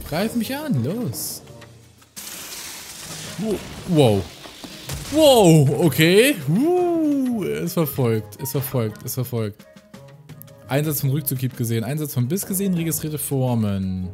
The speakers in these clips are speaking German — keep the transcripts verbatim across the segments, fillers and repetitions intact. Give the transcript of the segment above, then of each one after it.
Greif mich an, los. Wow. Wow, okay. Uh, ist verfolgt, ist verfolgt, ist verfolgt. Einsatz von Rückzughieb gesehen, Einsatz von Biss gesehen, registrierte Formen.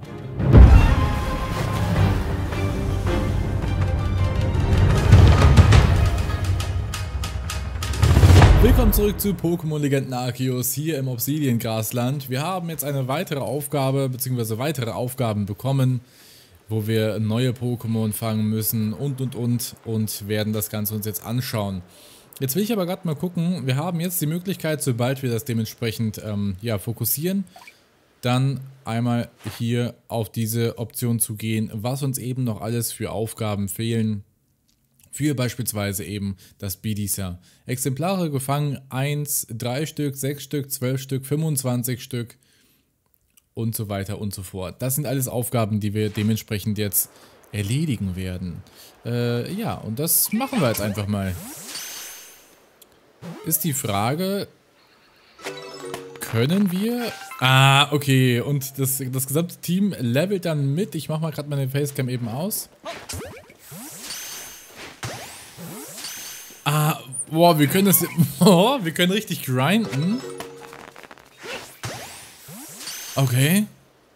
Willkommen zurück zu Pokémon Legenden Arceus hier im Obsidian-Grasland. Wir haben jetzt eine weitere Aufgabe, beziehungsweise weitere Aufgaben bekommen, wo wir neue Pokémon fangen müssen und und und und werden das Ganze uns jetzt anschauen. Jetzt will ich aber gerade mal gucken, wir haben jetzt die Möglichkeit, sobald wir das dementsprechend ähm, ja, fokussieren, dann einmal hier auf diese Option zu gehen, was uns eben noch alles für Aufgaben fehlen. Für beispielsweise eben das Bidisa. Exemplare gefangen, eins, drei Stück, sechs Stück, zwölf Stück, fünfundzwanzig Stück und so weiter und so fort. Das sind alles Aufgaben, die wir dementsprechend jetzt erledigen werden. Äh, ja, und das machen wir jetzt einfach mal. Ist die Frage, können wir... Ah, okay, und das, das gesamte Team levelt dann mit. Ich mache mal gerade meine Facecam eben aus. Ah, boah, wir können das... Oh, wir können richtig grinden. Okay.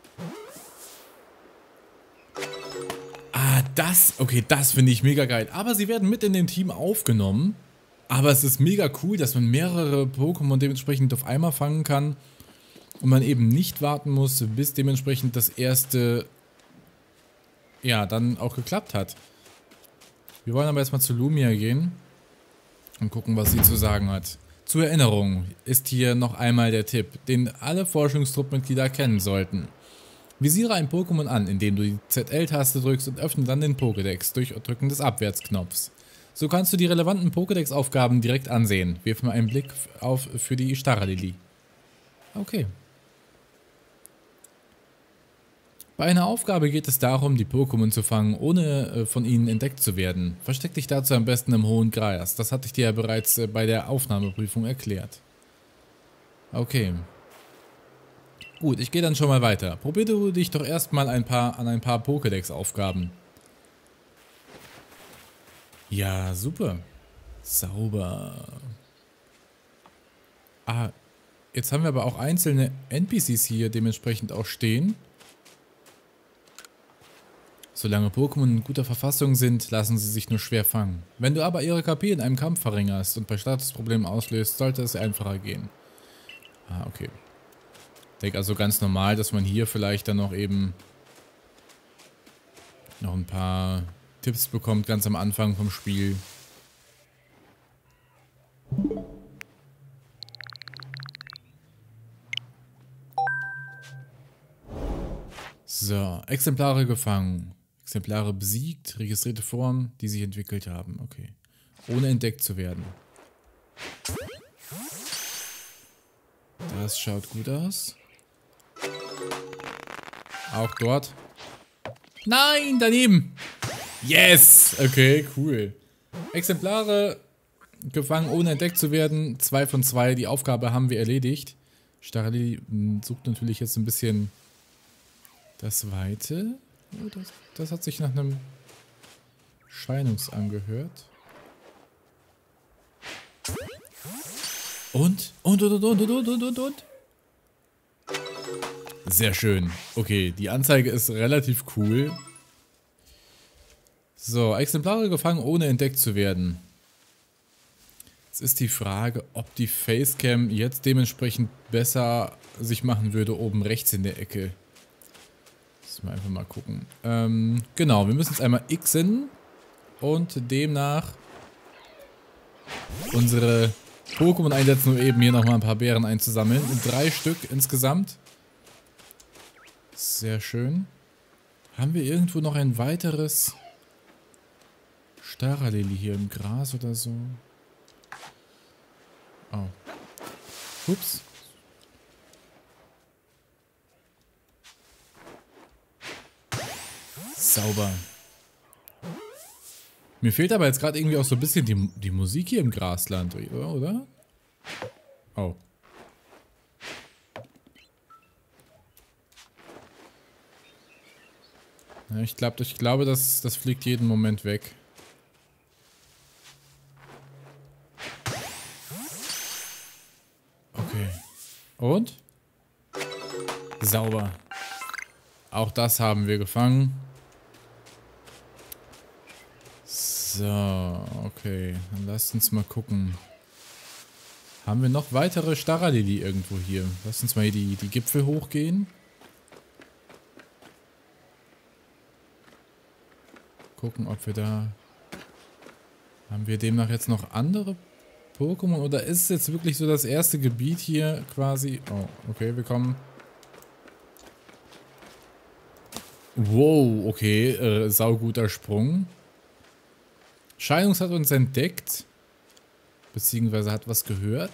Ah, das... Okay, das finde ich mega geil. Aber sie werden mit in dem Team aufgenommen. Aber es ist mega cool, dass man mehrere Pokémon dementsprechend auf einmal fangen kann. Und man eben nicht warten muss, bis dementsprechend das erste... Ja, dann auch geklappt hat. Wir wollen aber erstmal zu Lumia gehen. Und gucken, was sie zu sagen hat. Zur Erinnerung ist hier noch einmal der Tipp, den alle Forschungstruppmitglieder kennen sollten. Visiere ein Pokémon an, indem du die Z L-Taste drückst und öffne dann den Pokédex durch Drücken des Abwärtsknopfs. So kannst du die relevanten Pokédex-Aufgaben direkt ansehen. Wirf mal einen Blick auf für die Staralili. Okay. Bei einer Aufgabe geht es darum, die Pokémon zu fangen, ohne äh, von ihnen entdeckt zu werden. Versteck dich dazu am besten im hohen Gras. Das hatte ich dir ja bereits äh, bei der Aufnahmeprüfung erklärt. Okay. Gut, ich gehe dann schon mal weiter. Probier du dich doch erstmal ein paar, an ein paar Pokédex-Aufgaben. Ja, super. Sauber. Ah, jetzt haben wir aber auch einzelne N P Cs hier dementsprechend auch stehen. Solange Pokémon in guter Verfassung sind, lassen sie sich nur schwer fangen. Wenn du aber ihre K P in einem Kampf verringerst und bei Statusproblemen auslöst, sollte es einfacher gehen. Ah, okay. Ich denke also ganz normal, dass man hier vielleicht dann noch eben noch ein paar Tipps bekommt, ganz am Anfang vom Spiel. So, Exemplare gefangen. Exemplare besiegt, registrierte Formen, die sich entwickelt haben. Okay. Ohne entdeckt zu werden. Das schaut gut aus. Auch dort. Nein, daneben. Yes! Okay, cool. Exemplare gefangen, ohne entdeckt zu werden. Zwei von zwei. Die Aufgabe haben wir erledigt. Starali sucht natürlich jetzt ein bisschen das Weite. Oh, das, das hat sich nach einem Scheinungs angehört. Und? Und, und, und, und, und, und, und, und. Sehr schön. Okay, die Anzeige ist relativ cool. So, Exemplare gefangen, ohne entdeckt zu werden. Jetzt ist die Frage, ob die Facecam jetzt dementsprechend besser sich machen würde, oben rechts in der Ecke. Mal einfach mal gucken. Ähm, genau, wir müssen jetzt einmal xen und demnach unsere Pokémon einsetzen, um eben hier nochmal ein paar Beeren einzusammeln. Und drei Stück insgesamt. Sehr schön. Haben wir irgendwo noch ein weiteres Staralili hier im Gras oder so? Oh. Ups. Sauber. Mir fehlt aber jetzt gerade irgendwie auch so ein bisschen die, die Musik hier im Grasland, oder? Oh. Ja, ich, glaub, ich glaube, das, das fliegt jeden Moment weg. Okay. Und? Sauber. Auch das haben wir gefangen. So, okay. Dann lasst uns mal gucken. Haben wir noch weitere Starralili irgendwo hier? Lasst uns mal hier die, die Gipfel hochgehen. Gucken, ob wir da... Haben wir demnach jetzt noch andere Pokémon? Oder ist es jetzt wirklich so das erste Gebiet hier quasi... Oh, okay, wir kommen... Wow, okay, äh, sauguter Sprung. Scheinungs hat uns entdeckt. Beziehungsweise hat was gehört.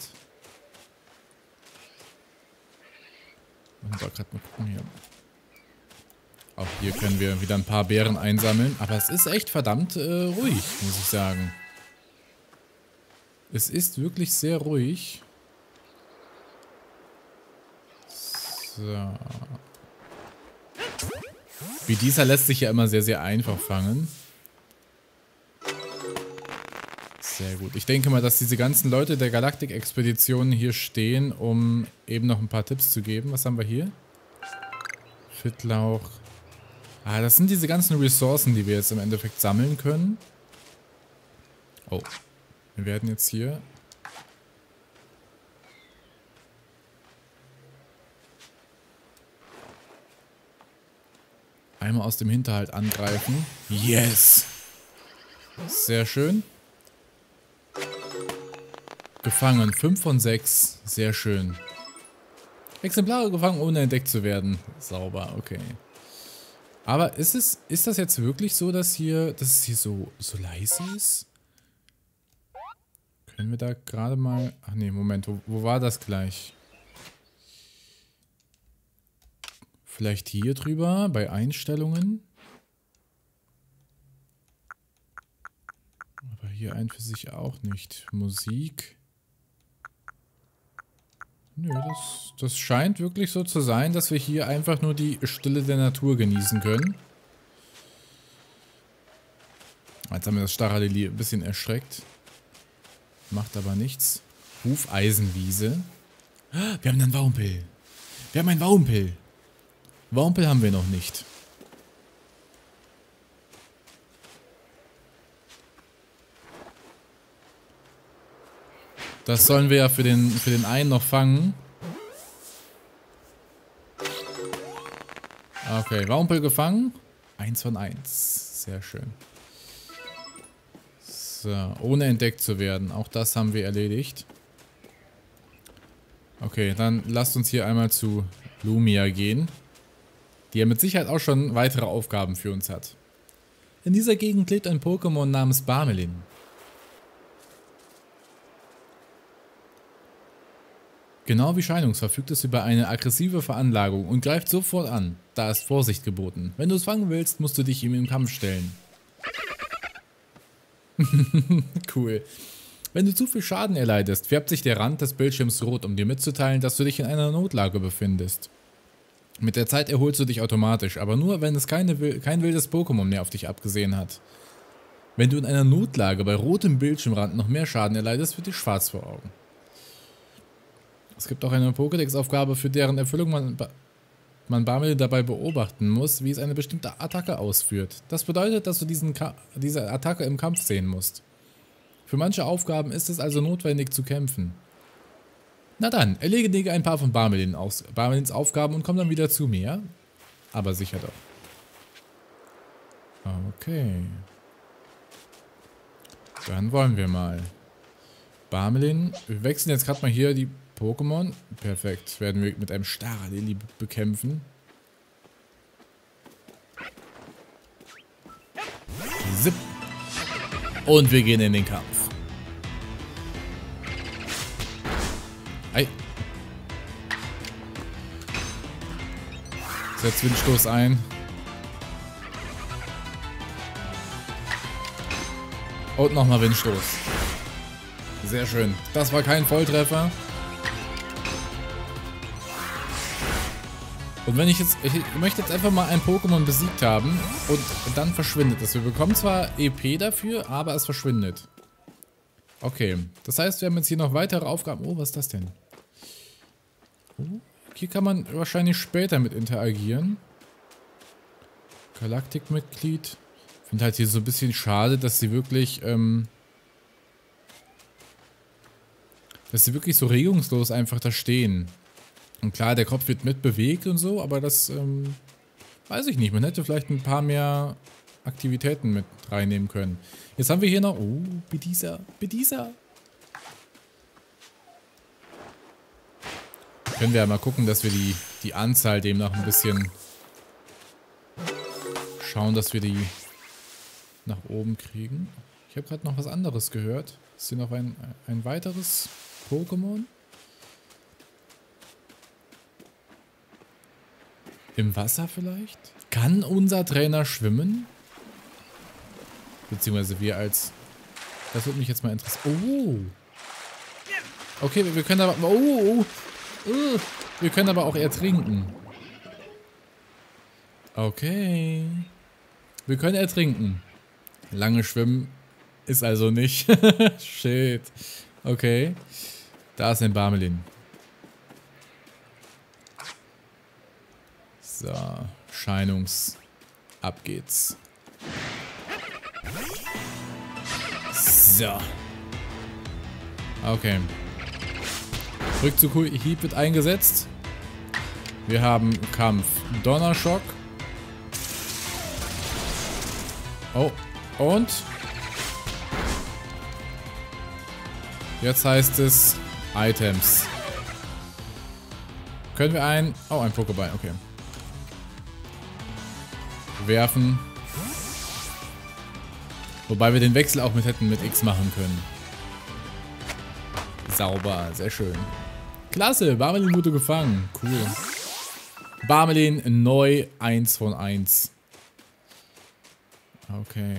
Und da gerade mal gucken hier. Auch hier können wir wieder ein paar Beeren einsammeln. Aber es ist echt verdammt äh, ruhig, muss ich sagen. Es ist wirklich sehr ruhig. So. Wie dieser lässt sich ja immer sehr, sehr einfach fangen. Sehr gut. Ich denke mal, dass diese ganzen Leute der Galaktik-Expedition hier stehen, um eben noch ein paar Tipps zu geben. Was haben wir hier? Fittlauch. Ah, das sind diese ganzen Ressourcen, die wir jetzt im Endeffekt sammeln können. Oh. Wir werden jetzt hier... einmal aus dem Hinterhalt angreifen. Yes! Sehr schön. Gefangen. fünf von sechs. Sehr schön. Exemplare gefangen, ohne entdeckt zu werden. Sauber, okay. Aber ist es, ist das jetzt wirklich so, dass hier, dass es hier so, so leise ist? Können wir da gerade mal... Ach nee, Moment, wo, wo war das gleich? Vielleicht hier drüber, bei Einstellungen. Aber hier ein für sich auch nicht. Musik. Nö, das, das scheint wirklich so zu sein, dass wir hier einfach nur die Stille der Natur genießen können. Jetzt haben wir das Starralili ein bisschen erschreckt. Macht aber nichts. Hufeisenwiese. Wir haben einen Waumpel. Wir haben einen Waumpel. Waumpel haben wir noch nicht. Das sollen wir ja für den, für den einen noch fangen. Okay, Waumpel gefangen. Eins von eins. Sehr schön. So, ohne entdeckt zu werden. Auch das haben wir erledigt. Okay, dann lasst uns hier einmal zu Lumia gehen. Die ja mit Sicherheit auch schon weitere Aufgaben für uns hat. In dieser Gegend lebt ein Pokémon namens Barmelin. Genau wie Scheinungs verfügt es über eine aggressive Veranlagung und greift sofort an. Da ist Vorsicht geboten. Wenn du es fangen willst, musst du dich ihm im Kampf stellen. Cool. Wenn du zu viel Schaden erleidest, färbt sich der Rand des Bildschirms rot, um dir mitzuteilen, dass du dich in einer Notlage befindest. Mit der Zeit erholst du dich automatisch, aber nur, wenn es keine, kein wildes Pokémon mehr auf dich abgesehen hat. Wenn du in einer Notlage bei rotem Bildschirmrand noch mehr Schaden erleidest, wird dir schwarz vor Augen. Es gibt auch eine Pokédex-Aufgabe, für deren Erfüllung man, man Barmelin dabei beobachten muss, wie es eine bestimmte Attacke ausführt. Das bedeutet, dass du diesen diese Attacke im Kampf sehen musst. Für manche Aufgaben ist es also notwendig zu kämpfen. Na dann, erledige ein paar von Barmelin aus, Barmelins Aufgaben und komm dann wieder zu mir. Aber sicher doch. Okay. Dann wollen wir mal. Barmelin. Wir wechseln jetzt gerade mal hier die Pokémon. Perfekt. Werden wir mit einem Starralili bekämpfen. Zip. Und wir gehen in den Kampf. Ei. Setz Windstoß ein. Und nochmal Windstoß. Sehr schön. Das war kein Volltreffer. Und wenn ich jetzt, ich möchte jetzt einfach mal ein Pokémon besiegt haben und dann verschwindet es. Wir bekommen zwar E P dafür, aber es verschwindet. Okay, das heißt, wir haben jetzt hier noch weitere Aufgaben. Oh, was ist das denn? Oh, hier kann man wahrscheinlich später mit interagieren. Galaktikmitglied. Ich finde halt hier so ein bisschen schade, dass sie wirklich, ähm, dass sie wirklich so regungslos einfach da stehen. Und klar, der Kopf wird mitbewegt und so, aber das, ähm, weiß ich nicht. Man hätte vielleicht ein paar mehr Aktivitäten mit reinnehmen können. Jetzt haben wir hier noch, oh, Bedisa, Bedisa. Können wir ja mal gucken, dass wir die, die Anzahl demnach ein bisschen schauen, dass wir die nach oben kriegen. Ich habe gerade noch was anderes gehört. Ist hier noch ein, ein weiteres Pokémon? Im Wasser vielleicht? Kann unser Trainer schwimmen? Beziehungsweise wir als... Das würde mich jetzt mal interessieren. Oh! Okay, wir können aber... Oh! oh, oh. Wir können aber auch ertrinken. Okay. Wir können ertrinken. Lange schwimmen ist also nicht. Shit. Okay. Da ist ein Barmelin. So, Scheinungs. Ab geht's. So. Okay. Rückzug-Hieb wird eingesetzt. Wir haben Kampf. Donnerschock. Oh. Und? Jetzt heißt es Items. Können wir ein... Oh, ein Pokéball. Okay. Werfen. Wobei wir den Wechsel auch mit hätten mit X machen können. Sauber, sehr schön. Klasse, Barmelin wurde gefangen. Cool. Barmelin neu eins von eins. Okay.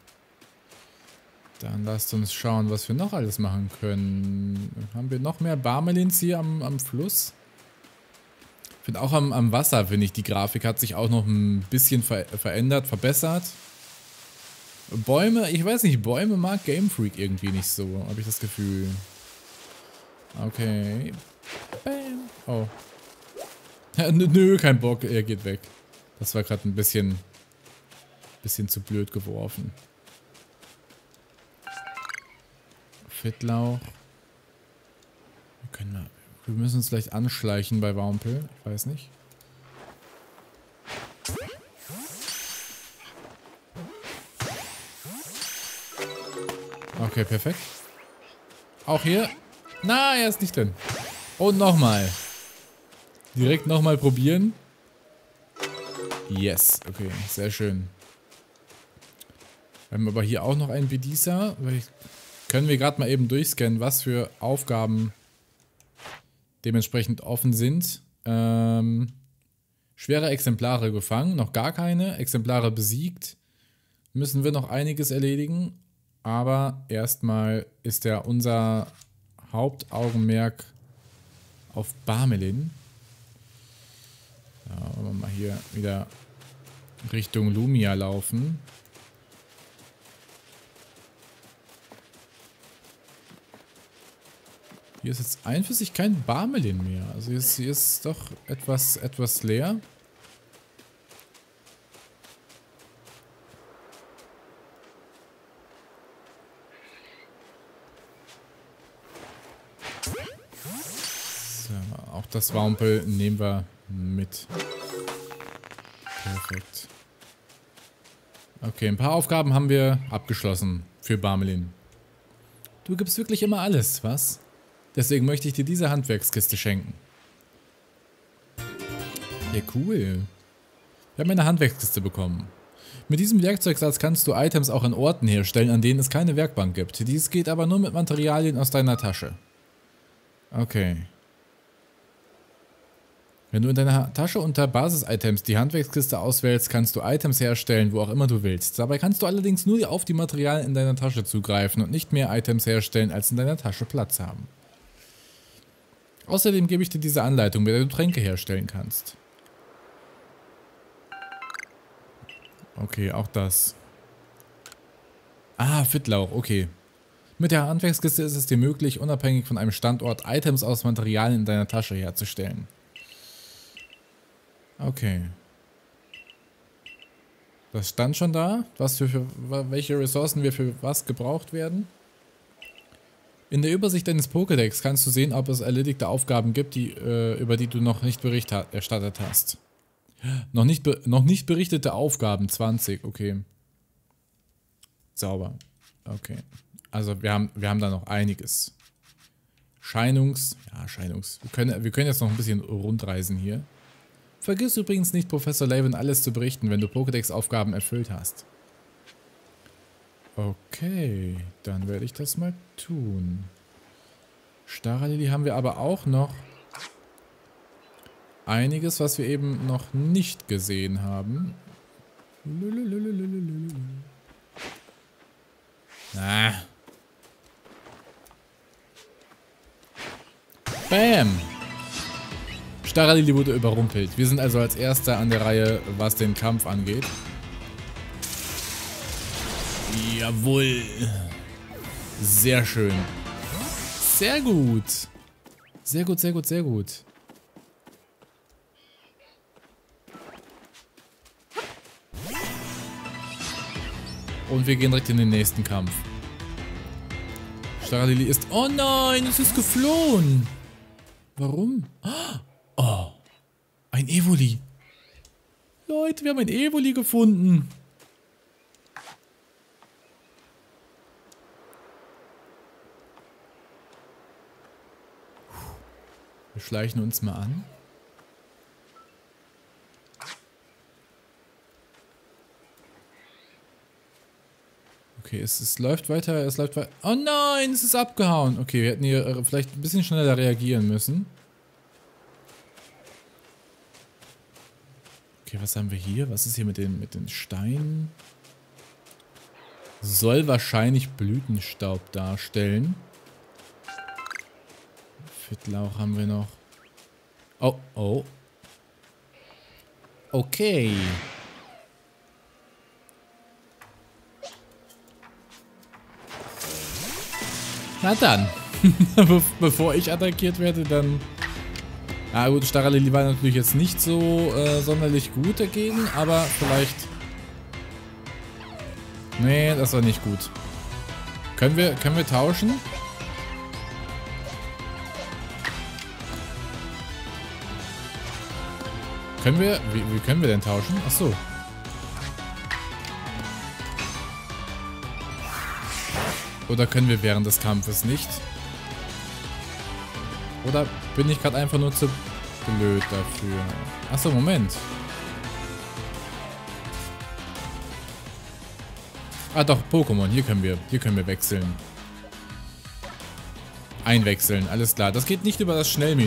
Dann lasst uns schauen, was wir noch alles machen können. Haben wir noch mehr Barmelins hier am, am Fluss? Ich finde auch am, am Wasser, finde ich, die Grafik hat sich auch noch ein bisschen ver verändert, verbessert. Bäume, ich weiß nicht, Bäume mag Game Freak irgendwie nicht so, habe ich das Gefühl. Okay. Bam. Oh. Nö, kein Bock, er geht weg. Das war gerade ein bisschen, bisschen zu blöd geworfen. Fittlauch. Wir können mal... Wir müssen uns vielleicht anschleichen bei Wampel. Ich weiß nicht. Okay, perfekt. Auch hier. Na, er ist nicht drin. Und nochmal. Direkt nochmal probieren. Yes. Okay, sehr schön. Wir haben aber hier auch noch einen Bedisa. Können wir gerade mal eben durchscannen, was für Aufgaben dementsprechend offen sind. Ähm, schwere Exemplare gefangen, noch gar keine. Exemplare besiegt. Müssen wir noch einiges erledigen. Aber erstmal ist ja unser Hauptaugenmerk auf Barmelin. Ja, wollen wir mal hier wieder Richtung Lumia laufen. Hier ist jetzt ein für sich kein Barmelin mehr. Also hier ist, hier ist doch etwas, etwas leer. So, auch das Wampel nehmen wir mit. Perfekt. Okay, ein paar Aufgaben haben wir abgeschlossen für Barmelin. Du gibst wirklich immer alles, was? Deswegen möchte ich dir diese Handwerkskiste schenken. Ja, cool. Wir haben eine Handwerkskiste bekommen. Mit diesem Werkzeugsatz kannst du Items auch an Orten herstellen, an denen es keine Werkbank gibt. Dies geht aber nur mit Materialien aus deiner Tasche. Okay. Wenn du in deiner Tasche unter Basis-Items die Handwerkskiste auswählst, kannst du Items herstellen, wo auch immer du willst. Dabei kannst du allerdings nur auf die Materialien in deiner Tasche zugreifen und nicht mehr Items herstellen, als in deiner Tasche Platz haben. Außerdem gebe ich dir diese Anleitung, mit der du Tränke herstellen kannst. Okay, auch das. Ah, Fittlauch, okay. Mit der Handwerkskiste ist es dir möglich, unabhängig von einem Standort Items aus Materialien in deiner Tasche herzustellen. Okay. Das stand schon da, was für, für welche Ressourcen wir für was gebraucht werden. In der Übersicht deines Pokédex kannst du sehen, ob es erledigte Aufgaben gibt, die, äh, über die du noch nicht Bericht erstattet hast. Noch nicht, noch nicht berichtete Aufgaben, zwanzig, okay. Sauber. Okay. Also wir haben, wir haben da noch einiges. Scheinungs... Ja, Scheinungs... Wir können, wir können jetzt noch ein bisschen rundreisen hier. Vergiss übrigens nicht, Professor Layton alles zu berichten, wenn du Pokédex-Aufgaben erfüllt hast. Okay, dann werde ich das mal tun. Staralili haben wir aber auch noch einiges, was wir eben noch nicht gesehen haben. Ah. Bam! Staralili wurde überrumpelt. Wir sind also als Erster an der Reihe, was den Kampf angeht. Jawohl. Sehr schön. Sehr gut. Sehr gut, sehr gut, sehr gut. Und wir gehen direkt in den nächsten Kampf. Staralili ist... Oh nein, es ist geflohen. Warum? Oh, ein Evoli. Leute, wir haben ein Evoli gefunden. Wir schleichen uns mal an. Okay, es, es läuft weiter, es läuft weiter. Oh nein, es ist abgehauen. Okay, wir hätten hier äh, vielleicht ein bisschen schneller reagieren müssen. Okay, was haben wir hier? Was ist hier mit den, mit den Steinen? Soll wahrscheinlich Blütenstaub darstellen. Fittlauch haben wir noch. Oh, oh. Okay. Na dann. Be bevor ich attackiert werde, dann... Ah gut, Staralili war natürlich jetzt nicht so äh, sonderlich gut dagegen, aber vielleicht... Nee, das war nicht gut. Können wir, können wir tauschen? Können wir... Wie, wie können wir denn tauschen? Ach so. Oder können wir während des Kampfes nicht? Oder bin ich gerade einfach nur zu blöd dafür? Achso, Moment. Ah doch, Pokémon. Hier können wir, hier können wir wechseln. Einwechseln, alles klar. Das geht nicht über das Schnellmenü.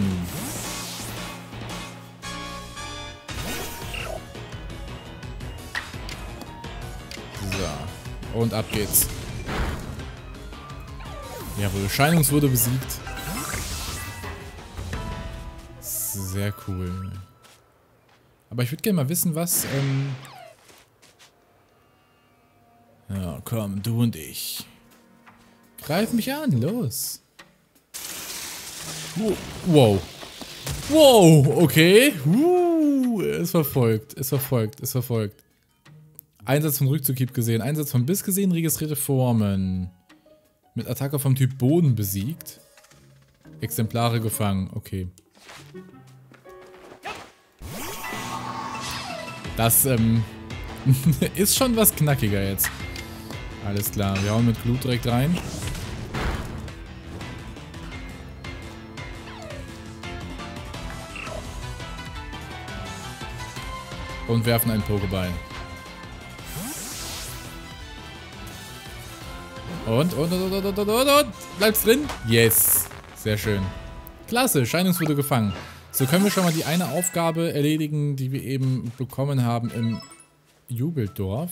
So. Und ab geht's. Jawohl, Scheinungs wurde besiegt. Sehr cool. Aber ich würde gerne mal wissen, was... Ähm ja, komm, du und ich. Greif mich an, los. Wow. Wow, okay. Uh, es verfolgt, es verfolgt, es verfolgt. Einsatz von Rückzughieb gesehen, Einsatz von Biss gesehen, registrierte Formen. Mit Attacke vom Typ Boden besiegt. Exemplare gefangen, okay. Das ähm, ist schon was knackiger jetzt. Alles klar, wir hauen mit Glut direkt rein. Und werfen einen Pokéball. Und, und, und, und, und, und, und, und. Bleibt's drin? Yes. Sehr schön. Klasse, Scheinungs wurde gefangen. So können wir schon mal die eine Aufgabe erledigen, die wir eben bekommen haben im Jubeldorf.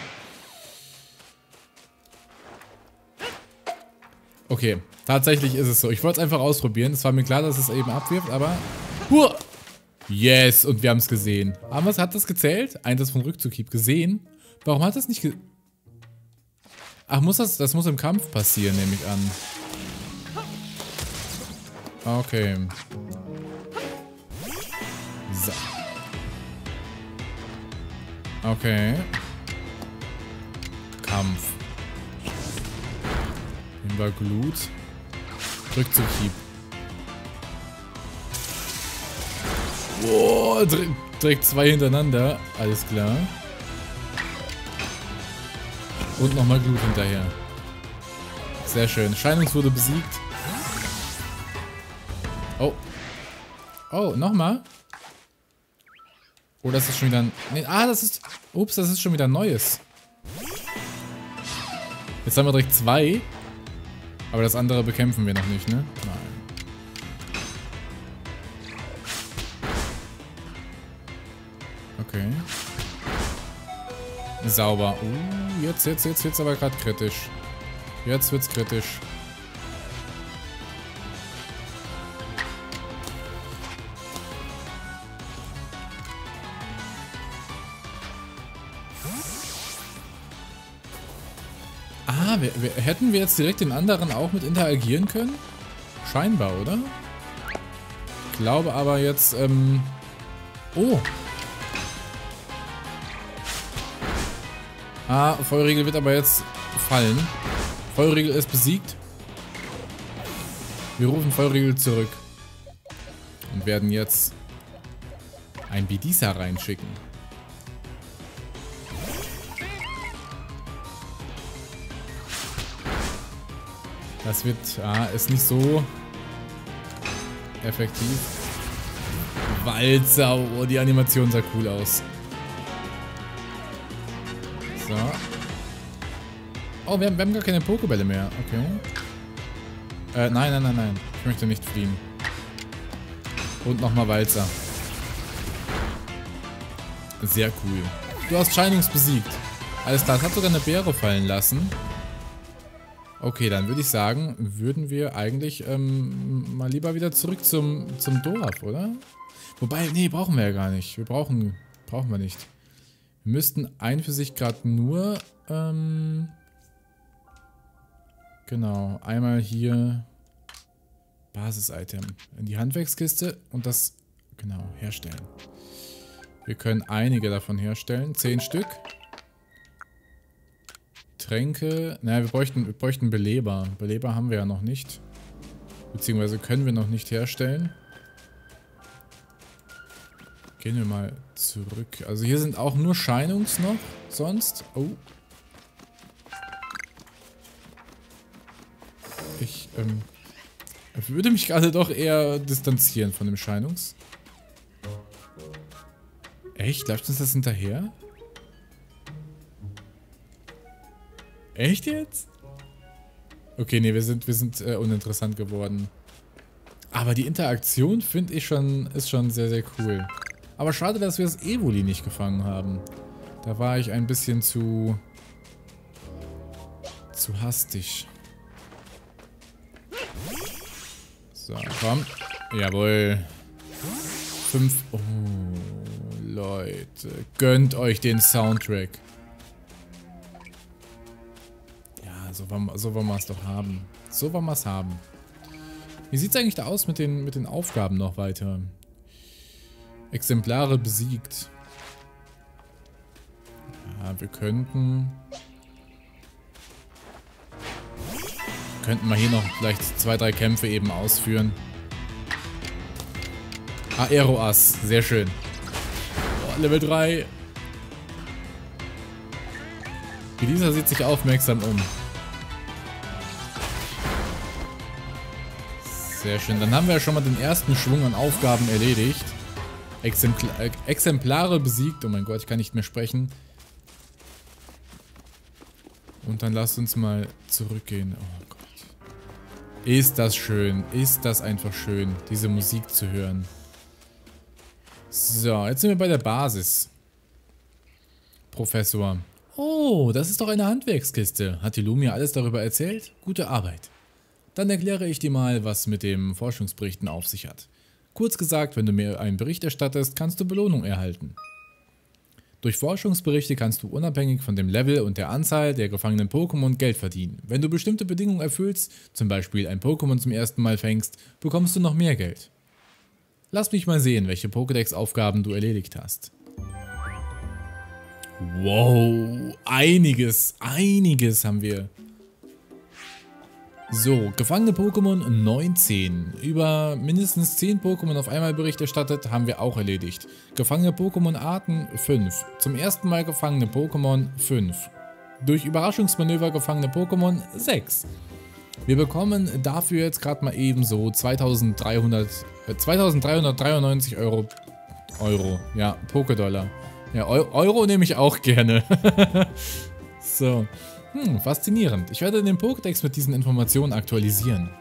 Okay, tatsächlich ist es so. Ich wollte es einfach ausprobieren. Es war mir klar, dass es eben abwirft, aber... Huah! Yes, und wir haben es gesehen. Aber was hat das gezählt? Einsatz von Rückzughieb gesehen. Warum hat das nicht ge... Ach, muss das... Das muss im Kampf passieren, nehme ich an. Okay. So. Okay. Kampf. Nehmen wir Glut. Rückzughieb. Boah, direkt zwei hintereinander. Alles klar. Und nochmal Glut hinterher. Sehr schön. Scheinungs wurde besiegt. Oh. Oh, nochmal? Oh, das ist schon wieder ein... Nee, ah, das ist... Ups, das ist schon wieder ein neues. Jetzt haben wir direkt zwei. Aber das andere bekämpfen wir noch nicht, ne? Nein. Okay. Sauber. Uh, jetzt, jetzt, jetzt wird's aber gerade kritisch. Jetzt wird's kritisch. Ah, wir, wir, hätten wir jetzt direkt den anderen auch mit interagieren können? Scheinbar, oder? Ich glaube aber jetzt, ähm... Oh! Ah, Feuerriegel wird aber jetzt fallen. Feuerriegel ist besiegt. Wir rufen Feuerriegel zurück. Und werden jetzt ein Bidisa reinschicken. Das wird, ah, ist nicht so effektiv. Walzer, oh, die Animation sah cool aus. So. Oh, wir haben, wir haben gar keine Pokébälle mehr. Okay. Äh, nein, nein, nein, nein. Ich möchte nicht fliehen. Und nochmal Walzer. Sehr cool. Du hast Scheinungs besiegt. Alles klar, es hat sogar eine Beere fallen lassen. Okay, dann würde ich sagen, würden wir eigentlich ähm, mal lieber wieder zurück zum, zum Dorf, oder? Wobei, nee, brauchen wir ja gar nicht. Wir brauchen, brauchen wir nicht. Wir müssten ein für sich gerade nur, ähm, genau, einmal hier Basis-Item in die Handwerkskiste und das, genau, herstellen. Wir können einige davon herstellen, zehn Stück. Tränke, naja, wir bräuchten, wir bräuchten Beleber. Beleber haben wir ja noch nicht. Beziehungsweise können wir noch nicht herstellen. Gehen wir mal zurück. Also hier sind auch nur Scheinungs noch. Sonst. Oh. Ich ähm, würde mich gerade doch eher distanzieren von dem Scheinungs. Echt? Läuft uns das hinterher? Echt jetzt? Okay, nee, wir sind, wir sind äh, uninteressant geworden. Aber die Interaktion finde ich schon, ist schon sehr, sehr cool. Aber schade, dass wir das Evoli nicht gefangen haben. Da war ich ein bisschen zu... zu hastig. So, komm. Jawohl. Fünf... Oh, Leute. Gönnt euch den Soundtrack. So wollen, so wollen wir es doch haben. So wollen wir es haben. Wie sieht es eigentlich da aus mit den, mit den Aufgaben noch weiter? Exemplare besiegt. Ja, wir könnten... Könnten wir hier noch vielleicht zwei, drei Kämpfe eben ausführen. Aeroass, sehr schön. Oh, Level drei. Dieser sieht sich aufmerksam um. Sehr schön. Dann haben wir ja schon mal den ersten Schwung an Aufgaben erledigt. Exempla äh, Exemplare besiegt. Oh mein Gott, ich kann nicht mehr sprechen. Und dann lasst uns mal zurückgehen. Oh Gott. Ist das schön. Ist das einfach schön, diese Musik zu hören. So, jetzt sind wir bei der Basis. Professor. Oh, das ist doch eine Handwerkskiste. Hat die Lumia alles darüber erzählt? Gute Arbeit. Dann erkläre ich dir mal, was mit dem Forschungsberichten auf sich hat. Kurz gesagt, wenn du mir einen Bericht erstattest, kannst du Belohnung erhalten. Durch Forschungsberichte kannst du unabhängig von dem Level und der Anzahl der gefangenen Pokémon Geld verdienen. Wenn du bestimmte Bedingungen erfüllst, zum Beispiel ein Pokémon zum ersten Mal fängst, bekommst du noch mehr Geld. Lass mich mal sehen, welche Pokédex-Aufgaben du erledigt hast. Wow, einiges, einiges haben wir. So, gefangene Pokémon neunzehn. Über mindestens zehn Pokémon auf einmal Bericht erstattet, haben wir auch erledigt. Gefangene Pokémon-Arten fünf. Zum ersten Mal gefangene Pokémon fünf. Durch Überraschungsmanöver gefangene Pokémon sechs. Wir bekommen dafür jetzt gerade mal ebenso zweitausenddreihundert, äh, zweitausenddreihundertdreiundneunzig Euro. Euro, ja, Pokédollar. Ja, Eu Euro nehme ich auch gerne. So. Hm, faszinierend. Ich werde den Pokédex mit diesen Informationen aktualisieren.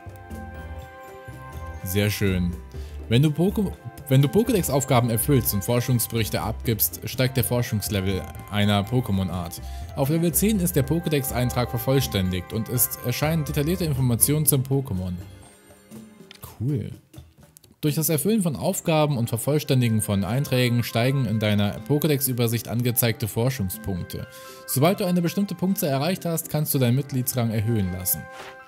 Sehr schön. Wenn du, Poké wenn du Pokédex-Aufgaben erfüllst und Forschungsberichte abgibst, steigt der Forschungslevel einer Pokémon-Art. Auf Level zehn ist der Pokédex-Eintrag vervollständigt und es erscheinen detaillierte Informationen zum Pokémon. Cool. Durch das Erfüllen von Aufgaben und Vervollständigen von Einträgen steigen in deiner Pokédex-Übersicht angezeigte Forschungspunkte. Sobald du eine bestimmte Punktzahl erreicht hast, kannst du deinen Mitgliedsrang erhöhen lassen.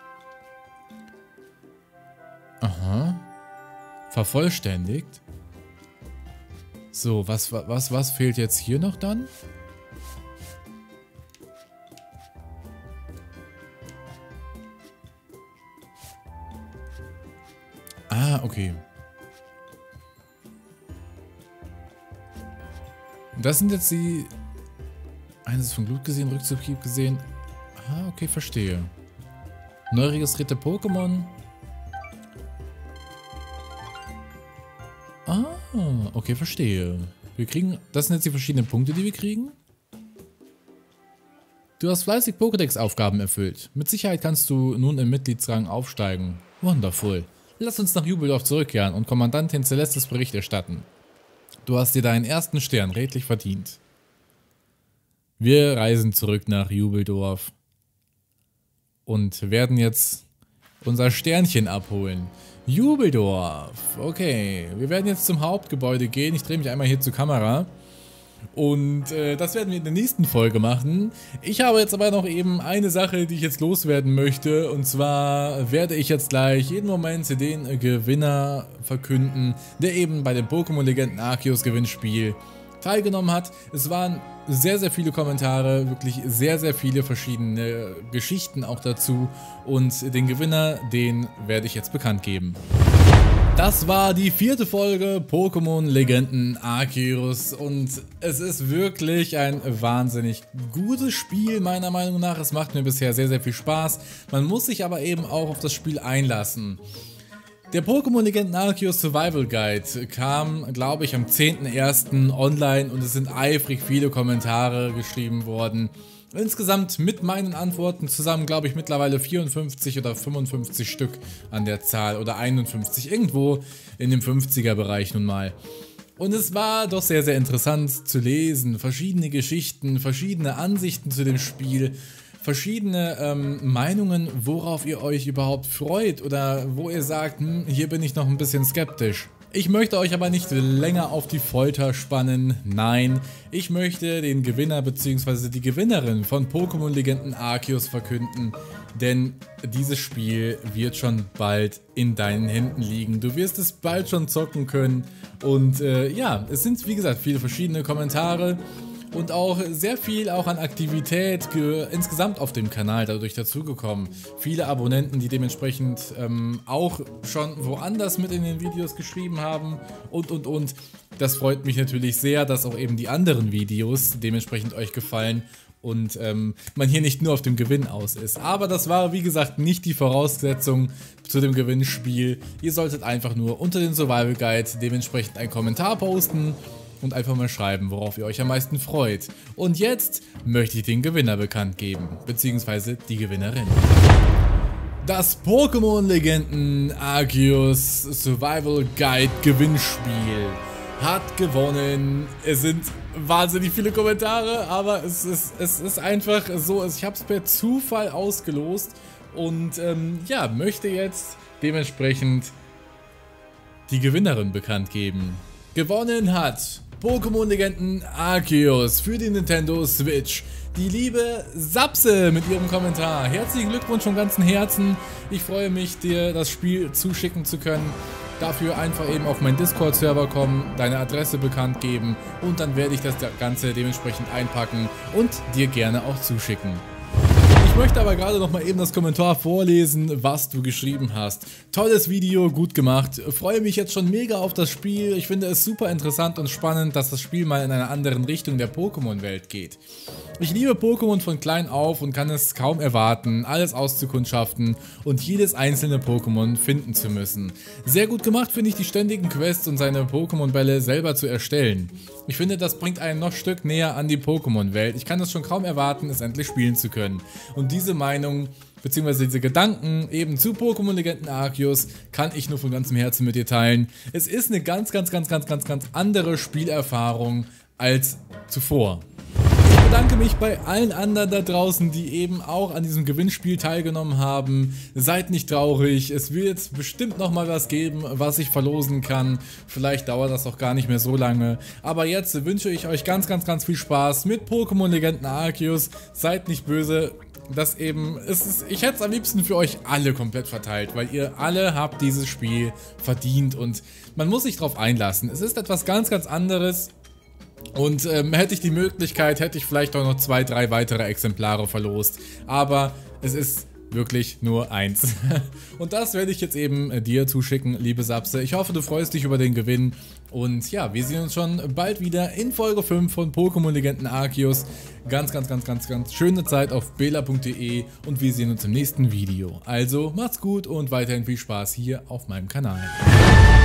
Aha. Vervollständigt. So, was, was, was fehlt jetzt hier noch dann? Ah, okay. Das sind jetzt die... Eines von Glut gesehen, Rückzughieb gesehen. Ah, okay, verstehe. Neu registrierte Pokémon. Ah, okay, verstehe. Wir kriegen... Das sind jetzt die verschiedenen Punkte, die wir kriegen. Du hast fleißig Pokédex-Aufgaben erfüllt. Mit Sicherheit kannst du nun im Mitgliedsrang aufsteigen. Wonderful. Lass uns nach Jubeldorf zurückkehren und Kommandantin Celestes Bericht erstatten. Du hast dir deinen ersten Stern redlich verdient. Wir reisen zurück nach Jubeldorf und werden jetzt unser Sternchen abholen. Jubeldorf, okay. Wir werden jetzt zum Hauptgebäude gehen. Ich drehe mich einmal hier zur Kamera. Und äh, das werden wir in der nächsten Folge machen. Ich habe jetzt aber noch eben eine Sache, die ich jetzt loswerden möchte. Und zwar werde ich jetzt gleich jeden Moment den Gewinner verkünden, der eben bei dem Pokémon Legenden Arceus Gewinnspiel teilgenommen hat. Es waren sehr, sehr viele Kommentare, wirklich sehr, sehr viele verschiedene Geschichten auch dazu. Und den Gewinner, den werde ich jetzt bekannt geben. Das war die vierte Folge Pokémon Legenden Arceus und es ist wirklich ein wahnsinnig gutes Spiel meiner Meinung nach. Es macht mir bisher sehr, sehr viel Spaß. Man muss sich aber eben auch auf das Spiel einlassen. Der Pokémon Legenden Arceus Survival Guide kam, glaube ich, am zehnten ersten online und es sind eifrig viele Kommentare geschrieben worden. Insgesamt mit meinen Antworten zusammen, glaube ich, mittlerweile vierundfünfzig oder fünfundfünfzig Stück an der Zahl oder einundfünfzig, irgendwo in dem fünfziger Bereich nun mal. Und es war doch sehr, sehr interessant zu lesen, verschiedene Geschichten, verschiedene Ansichten zu dem Spiel, verschiedene ähm, Meinungen, worauf ihr euch überhaupt freut oder wo ihr sagt, hm, hier bin ich noch ein bisschen skeptisch. Ich möchte euch aber nicht länger auf die Folter spannen, nein, ich möchte den Gewinner bzw. die Gewinnerin von Pokémon Legenden Arceus verkünden, denn dieses Spiel wird schon bald in deinen Händen liegen. Du wirst es bald schon zocken können und äh, ja, es sind wie gesagt viele verschiedene Kommentare. Und auch sehr viel auch an Aktivität insgesamt auf dem Kanal dadurch dazugekommen. Viele Abonnenten, die dementsprechend ähm, auch schon woanders mit in den Videos geschrieben haben und und und. Das freut mich natürlich sehr, dass auch eben die anderen Videos dementsprechend euch gefallen und ähm, man hier nicht nur auf dem Gewinn aus ist. Aber das war wie gesagt nicht die Voraussetzung zu dem Gewinnspiel. Ihr solltet einfach nur unter den Survival Guide dementsprechend einen Kommentar posten und einfach mal schreiben, worauf ihr euch am meisten freut. Und jetzt möchte ich den Gewinner bekannt geben, beziehungsweise die Gewinnerin. Das Pokémon Legenden Arceus Survival Guide Gewinnspiel hat gewonnen. Es sind wahnsinnig viele Kommentare, aber es ist, es ist einfach so, ich habe es per Zufall ausgelost und ähm, ja, möchte jetzt dementsprechend die Gewinnerin bekannt geben. Gewonnen hat Pokémon-Legenden Arceus für die Nintendo Switch. Die liebe Sapse mit ihrem Kommentar. Herzlichen Glückwunsch vom ganzen Herzen. Ich freue mich, dir das Spiel zuschicken zu können. Dafür einfach eben auf meinen Discord-Server kommen, deine Adresse bekannt geben und dann werde ich das Ganze dementsprechend einpacken und dir gerne auch zuschicken. Ich möchte aber gerade noch mal eben das Kommentar vorlesen, was du geschrieben hast. Tolles Video, gut gemacht. Freue mich jetzt schon mega auf das Spiel. Ich finde es super interessant und spannend, dass das Spiel mal in einer anderen Richtung der Pokémon-Welt geht. Ich liebe Pokémon von klein auf und kann es kaum erwarten, alles auszukundschaften und jedes einzelne Pokémon finden zu müssen. Sehr gut gemacht finde ich die ständigen Quests und seine Pokémon-Bälle selber zu erstellen. Ich finde, das bringt einen noch ein Stück näher an die Pokémon-Welt. Ich kann es schon kaum erwarten, es endlich spielen zu können. Und diese Meinung bzw. diese Gedanken eben zu Pokémon-Legenden Arceus kann ich nur von ganzem Herzen mit dir teilen. Es ist eine ganz, ganz, ganz, ganz, ganz, ganz andere Spielerfahrung als zuvor. Ich bedanke mich bei allen anderen da draußen, die eben auch an diesem Gewinnspiel teilgenommen haben. Seid nicht traurig, es wird bestimmt nochmal was geben, was ich verlosen kann. Vielleicht dauert das auch gar nicht mehr so lange. Aber jetzt wünsche ich euch ganz, ganz, ganz viel Spaß mit Pokémon-Legenden Arceus. Seid nicht böse. Das eben, es ist, ich hätte es am liebsten für euch alle komplett verteilt, weil ihr alle habt dieses Spiel verdient und man muss sich drauf einlassen. Es ist etwas ganz, ganz anderes. Und ähm, hätte ich die Möglichkeit, hätte ich vielleicht auch noch zwei, drei weitere Exemplare verlost. Aber es ist wirklich nur eins. Und das werde ich jetzt eben äh, dir zuschicken, liebe Sapse. Ich hoffe, du freust dich über den Gewinn. Und ja, wir sehen uns schon bald wieder in Folge fünf von Pokémon Legenden Arceus. Ganz, ganz, ganz, ganz, ganz schöne Zeit auf bela punkt de und wir sehen uns im nächsten Video. Also macht's gut und weiterhin viel Spaß hier auf meinem Kanal.